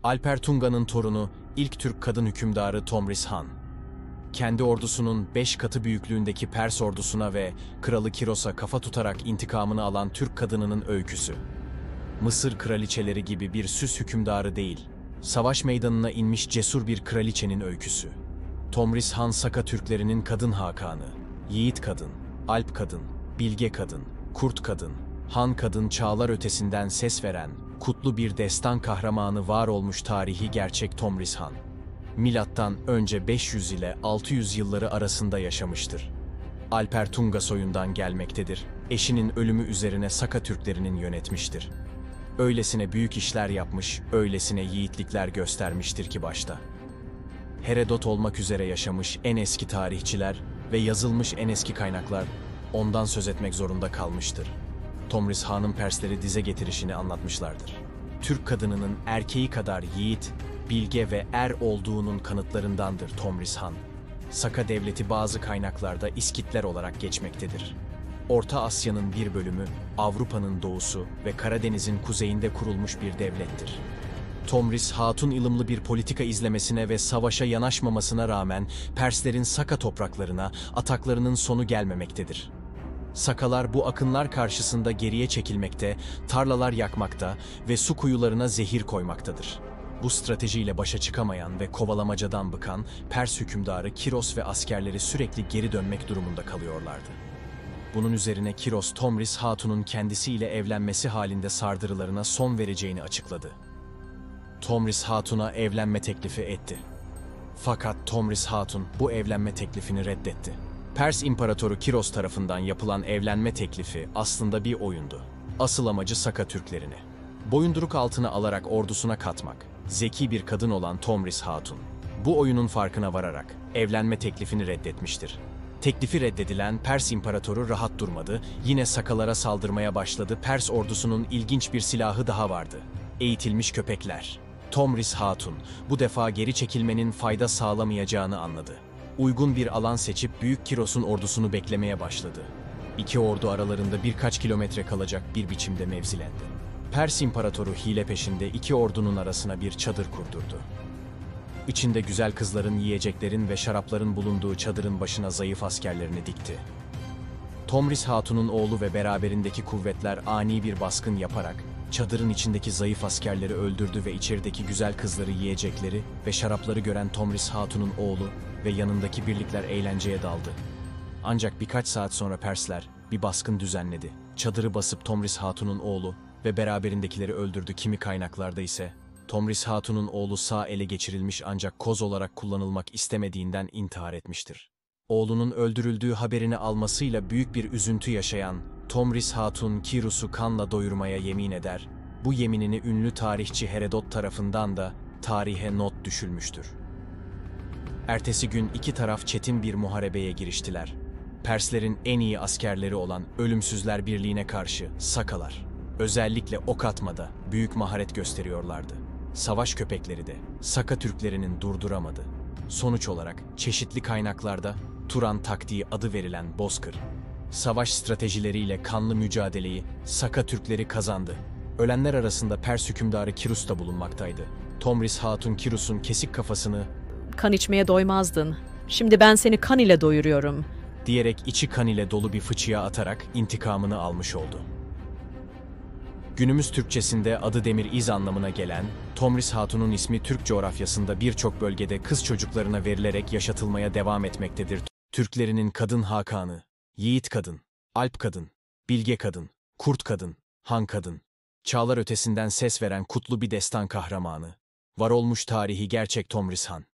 Alper Tunga'nın torunu, ilk Türk kadın hükümdarı Tomris Han. Kendi ordusunun 5 katı büyüklüğündeki Pers ordusuna ve Kralı Kiros'a kafa tutarak intikamını alan Türk kadınının öyküsü. Mısır kraliçeleri gibi bir süs hükümdarı değil, savaş meydanına inmiş cesur bir kraliçenin öyküsü. Tomris Han Saka Türklerinin kadın hakanı, yiğit kadın, alp kadın, bilge kadın, kurt kadın, Han kadın çağlar ötesinden ses veren, kutlu bir destan kahramanı var olmuş tarihi gerçek Tomris Han. Milattan önce 500 ile 600 yılları arasında yaşamıştır. Alper Tunga soyundan gelmektedir. Eşinin ölümü üzerine Saka Türklerinin yönetmiştir. Öylesine büyük işler yapmış, öylesine yiğitlikler göstermiştir ki başta. Herodot olmak üzere yaşamış en eski tarihçiler ve yazılmış en eski kaynaklar ondan söz etmek zorunda kalmıştır. Tomris Han'ın Persleri dize getirişini anlatmışlardır. Türk kadınının erkeği kadar yiğit, bilge ve er olduğunun kanıtlarındandır Tomris Han. Saka devleti bazı kaynaklarda İskitler olarak geçmektedir. Orta Asya'nın bir bölümü, Avrupa'nın doğusu ve Karadeniz'in kuzeyinde kurulmuş bir devlettir. Tomris Hatun ılımlı bir politika izlemesine ve savaşa yanaşmamasına rağmen Perslerin Saka topraklarına ataklarının sonu gelmemektedir. Sakalar bu akınlar karşısında geriye çekilmekte, tarlalar yakmakta ve su kuyularına zehir koymaktadır. Bu stratejiyle başa çıkamayan ve kovalamacadan bıkan Pers hükümdarı Kiros ve askerleri sürekli geri dönmek durumunda kalıyorlardı. Bunun üzerine Kiros, Tomris Hatun'un kendisiyle evlenmesi halinde sardırılarına son vereceğini açıkladı. Tomris Hatun'a evlenme teklifi etti. Fakat Tomris Hatun bu evlenme teklifini reddetti. Pers İmparatoru Kiros tarafından yapılan evlenme teklifi aslında bir oyundu. Asıl amacı Saka Türklerini boyunduruk altına alarak ordusuna katmak. Zeki bir kadın olan Tomris Hatun, bu oyunun farkına vararak evlenme teklifini reddetmiştir. Teklifi reddedilen Pers İmparatoru rahat durmadı, yine Sakalara saldırmaya başladı. Pers ordusunun ilginç bir silahı daha vardı: eğitilmiş köpekler. Tomris Hatun bu defa geri çekilmenin fayda sağlamayacağını anladı. Uygun bir alan seçip Büyük Kiros'un ordusunu beklemeye başladı. İki ordu aralarında birkaç kilometre kalacak bir biçimde mevzilendi. Pers İmparatoru hile peşinde iki ordunun arasına bir çadır kurdurdu. İçinde güzel kızların, yiyeceklerin ve şarapların bulunduğu çadırın başına zayıf askerlerini dikti. Tomris Hatun'un oğlu ve beraberindeki kuvvetler ani bir baskın yaparak çadırın içindeki zayıf askerleri öldürdü ve içerideki güzel kızları, yiyecekleri ve şarapları gören Tomris Hatun'un oğlu ve yanındaki birlikler eğlenceye daldı. Ancak birkaç saat sonra Persler bir baskın düzenledi. Çadırı basıp Tomris Hatun'un oğlu ve beraberindekileri öldürdü. Kimi kaynaklarda ise Tomris Hatun'un oğlu sağ ele geçirilmiş ancak koz olarak kullanılmak istemediğinden intihar etmiştir. Oğlunun öldürüldüğü haberini almasıyla büyük bir üzüntü yaşayan Tomris Hatun Kiros'u kanla doyurmaya yemin eder. Bu yeminini ünlü tarihçi Herodot tarafından da tarihe not düşülmüştür. Ertesi gün iki taraf çetin bir muharebeye giriştiler. Perslerin en iyi askerleri olan Ölümsüzler Birliği'ne karşı Sakalar, özellikle ok atmada büyük maharet gösteriyorlardı. Savaş köpekleri de Saka Türklerinin durduramadı. Sonuç olarak çeşitli kaynaklarda Turan taktiği adı verilen bozkır savaş stratejileriyle kanlı mücadeleyi Saka Türkleri kazandı. Ölenler arasında Pers hükümdarı Kirus da bulunmaktaydı. Tomris Hatun Kirus'un kesik kafasını "Kan içmeye doymazdın. Şimdi ben seni kan ile doyuruyorum." diyerek içi kan ile dolu bir fıçıya atarak intikamını almış oldu. Günümüz Türkçesinde adı Demir İz anlamına gelen Tomris Hatun'un ismi Türk coğrafyasında birçok bölgede kız çocuklarına verilerek yaşatılmaya devam etmektedir. Türklerinin kadın hakanı, yiğit kadın, alp kadın, bilge kadın, kurt kadın, han kadın, çağlar ötesinden ses veren kutlu bir destan kahramanı, var olmuş tarihi gerçek Tomris Han.